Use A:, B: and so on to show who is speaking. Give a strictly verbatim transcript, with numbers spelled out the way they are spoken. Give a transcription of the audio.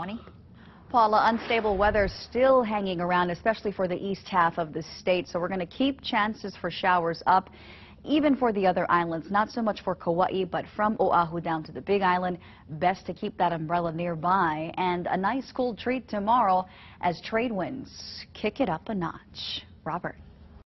A: Ronnie? Paula, unstable weather still hanging around, especially for the east half of the state. So we're going to keep chances for showers up, even for the other islands. Not so much for Kauai, but from Oahu down to the Big Island. Best to keep that umbrella nearby. And a nice cool treat tomorrow as trade winds kick it up a notch. Robert.